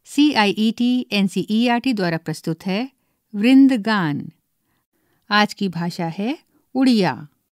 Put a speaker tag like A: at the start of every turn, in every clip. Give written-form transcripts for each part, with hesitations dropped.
A: CIET NCERT द्वारा प्रस्तुत है वृंदगान। आज की भाषा है उड़िया।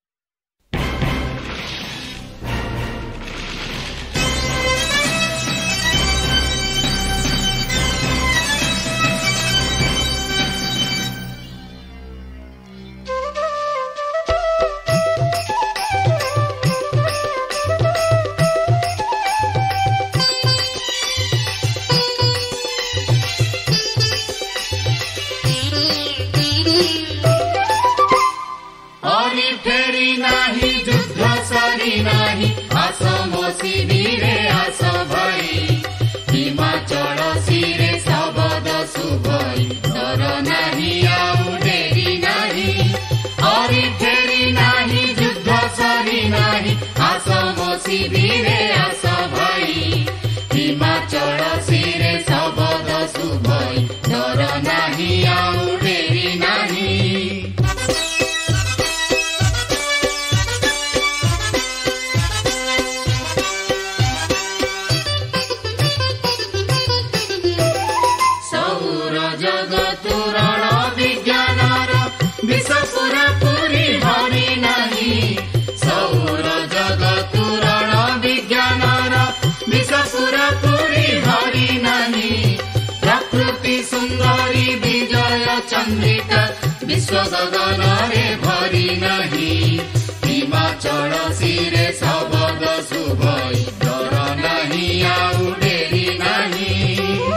B: विश्व गगनरे भरी नहीं हिमाचल सिरे सबद शुभई डर नहीं आउ डेरी नहीं।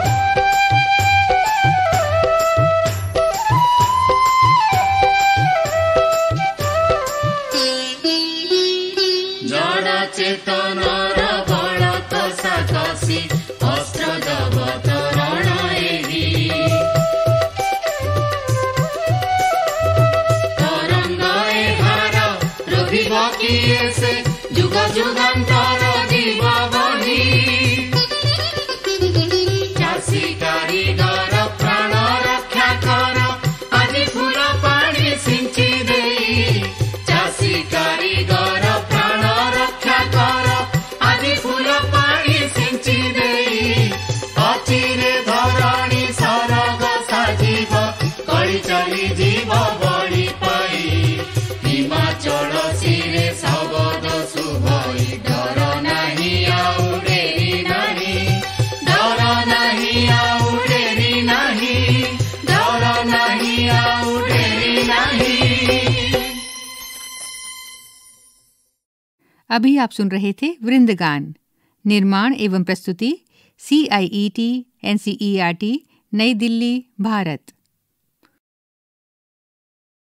B: जड़ चेतनर बल तो साकसी अस्त्र जगत से जुग जुगान्तर जीव बही चाषी कारीगर प्राण रक्षा कर आदि फूल पानी सिंची देई चाषी कारीगर प्राण रक्षा कर आदि फूल पानी सिंची देई अचिरे धरणी सरग साजिब कଳି चली जीव बड़ी पाई हिमाचल सिरे सबद शुभई डर नहीं आउ डेरी नहीं डर नहीं आउ डेरी नहीं डर नहीं आउ डेरी नहीं।
A: अभी आप सुन रहे थे वृंदगान। निर्माण एवं प्रस्तुति CIET NCERT नई दिल्ली, भारत।